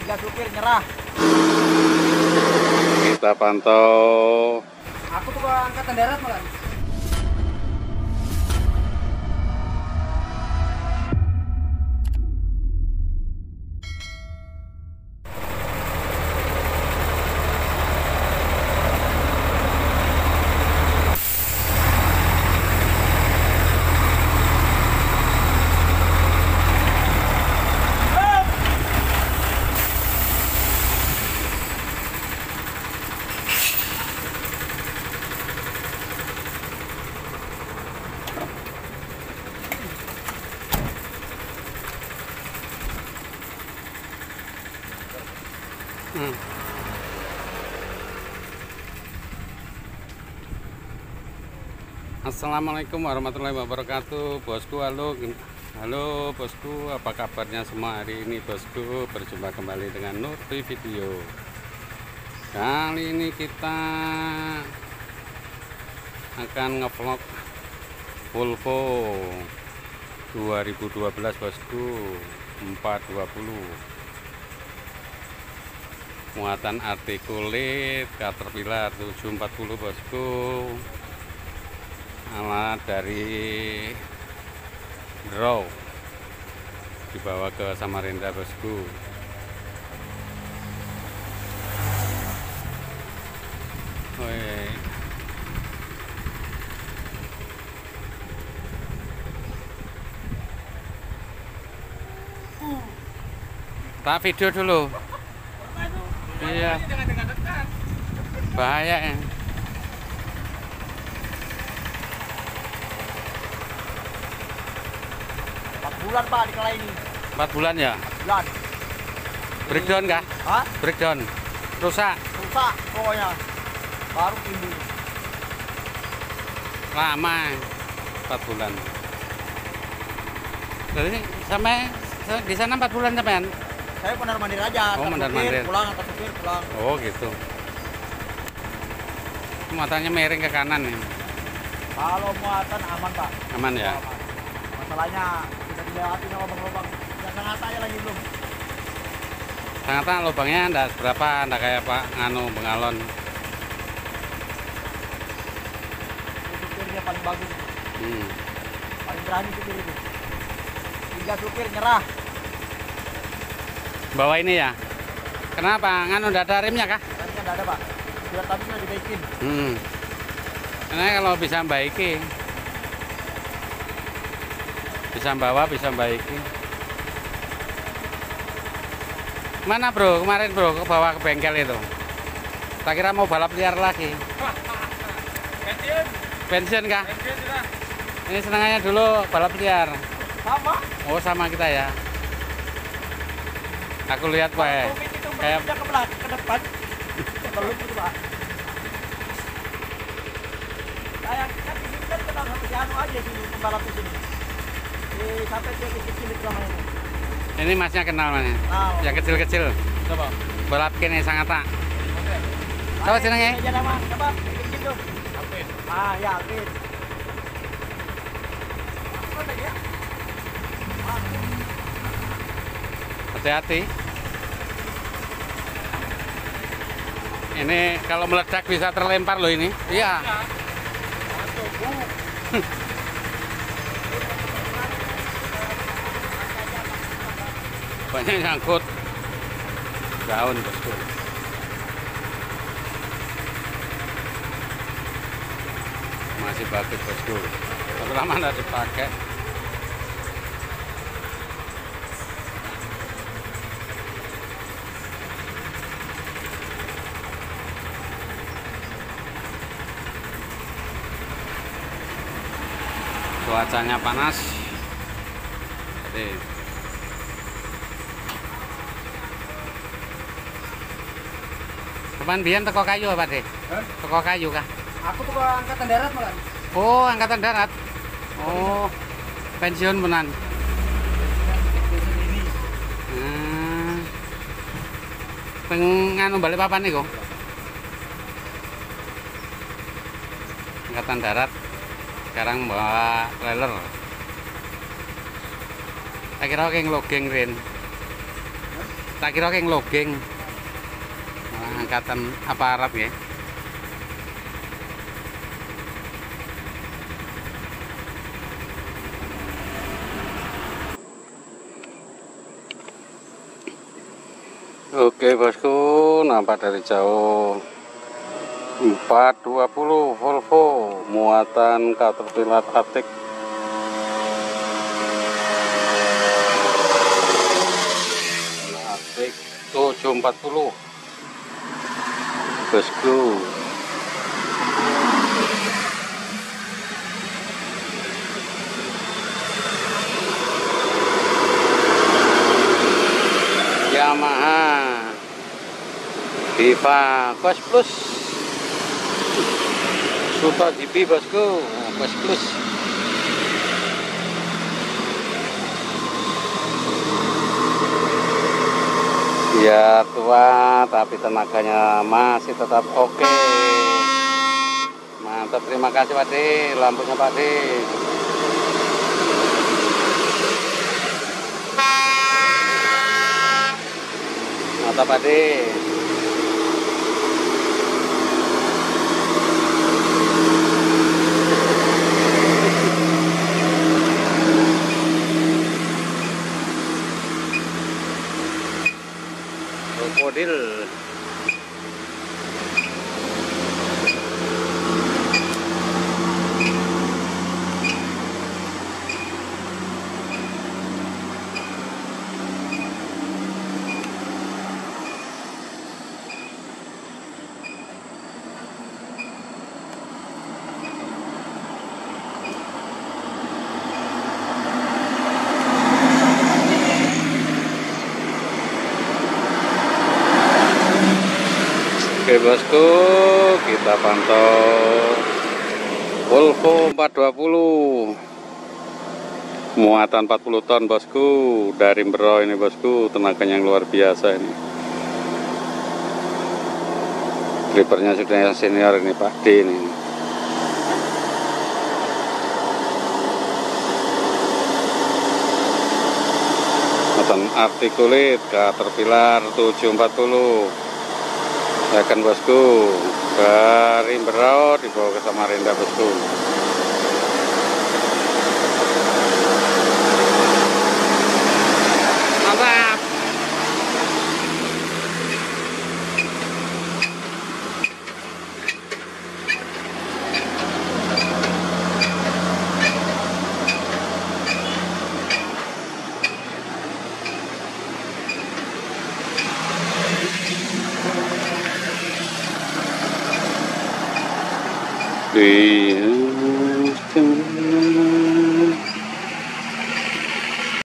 3 supir nyerah. Kita pantau. Aku tuh angkatan darat malah. Assalamualaikum warahmatullahi wabarakatuh, bosku. Halo bosku, apa kabarnya semua hari ini, bosku? Berjumpa kembali dengan Nurti Video. Kali ini kita akan ngevlog Volvo 2012, bosku, 420 muatan artikulit Caterpillar 740, bosku. Alat dari Draw dibawa ke Samarinda, bosku. Woi. Tak video dulu. Iya. Bahaya ya. 4 bulan Pak di kala ini. 4 bulan ya? 4 bulan. Breakdown kah? Hah? Breakdown. Rusak. Rusak pokoknya. Baru timbul. Lama 4 bulan. Jadi sampai di sana 4 bulan sampean? Saya mondar mandir aja. Oh, antar mondar supir, mandir. pulang, antar supir pulang. Oh gitu. Muatannya miring ke kanan nih. Kalau muatan aman Pak. Aman ya? Aman. Masalahnya sudah dilewati lubang-lubang. Ya sangat aja lagi belum. Ternyata lubangnya enggak seberapa, enggak kayak Pak Bengalon. Supirnya paling bagus. Paling berani supir itu. 3 supir nyerah. Bawa ini ya? Kenapa? Enggak ada remnya kah? Remnya enggak ada Pak. Biar tadi sudah dibaikin. Karena kalau bisa baiki, bisa bawa, bisa baiki. Mana bro? Kemarin bro, ke bawa ke bengkel itu. Tak kira mau balap liar lagi. Pensiun. Pensiun kah? Pensiun sudah. Ini senangannya dulu balap liar. Sama. Oh sama kita ya. Aku lihat Pak. Kayak ke belakang, ke depan. Belum itu Pak. Kayak kan di sini kan kenal sama si Anu aja sini pembalap di sini. Sampai dia kecil itu sama ini. Ini masnya kenal mana? Kenal. Yang kecil-kecil. Coba. Balap kene sangat tak. Coba senengnya. Aja nama, coba kecil tuh. Alvin. Ah ya Alvin. Apa ya? Hati-hati. Ini kalau meledak bisa terlempar loh ini. Iya. Banyak nyangkut daun, bosku. Masih bagus, bosku. Tapi lama nggak dipakai. Cuacanya panas. Jadi Teman biyen teko kayu apa, Dek? Teko kayu kah? Aku tuh ke angkatan darat malah. Oh, angkatan darat. Oh, pensiun benan. Nganu balik papan nih kok. Angkatan darat sekarang bawa trailer. Tak kira kayak ngelogeng Rin. Tak kira kayak ngelogeng. Malah angkatan aparat ya. Oke bosku, nampak dari jauh 420 Volvo muatan Caterpillar Arctic. Arctic 740 bosku. Yamaha Viva Quest Plus Super GP bosku, Quest Plus. Ya tua tapi tenaganya masih tetap oke. Mantap, terima kasih Pak De, lampunya Pak De. Mantap Pak De. Krokodil. Oke bosku, kita pantau Volvo 420 muatan 40 ton bosku, dari Mbero ini bosku, tenaganya yang luar biasa ini. Drivernya sudah senior ini Pak D ini. Muatan artikulit Caterpillar 740 ya kan bosku, dari Mbero dibawa ke Samarinda bosku. Mantap. Iya.